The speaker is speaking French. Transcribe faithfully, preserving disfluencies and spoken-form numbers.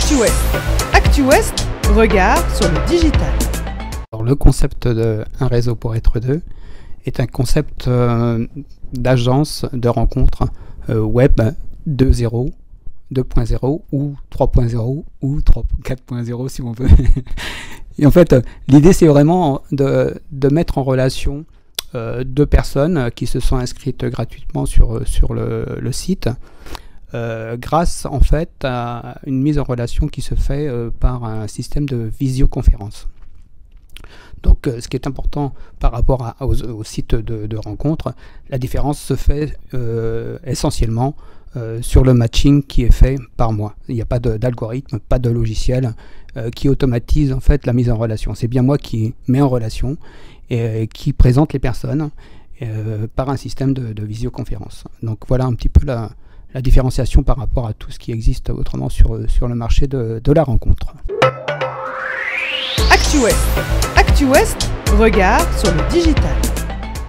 ActuWest. ActuWest, regard sur le digital. Alors, le concept de un réseau pour être deux est un concept euh, d'agence de rencontres euh, web deux point zéro, deux point zéro ou trois point zéro ou quatre point zéro si on veut. Et en fait, l'idée c'est vraiment de, de mettre en relation euh, deux personnes qui se sont inscrites gratuitement sur, sur le, le site euh, grâce en fait à une mise en relation qui se fait euh, par un système de visioconférence. Donc euh, ce qui est important par rapport à, aux, aux sites de, de rencontres, la différence se fait euh, essentiellement euh, sur le matching qui est fait par moi. Il n'y a pas d'algorithme, pas de logiciel euh, qui automatise en fait la mise en relation. C'est bien moi qui mets en relation et euh, qui présente les personnes euh, par un système de, de visioconférence. Donc voilà un petit peu la, la différenciation par rapport à tout ce qui existe autrement sur, sur le marché de, de la rencontre. ActuWest. ActuWest, regard sur le digital.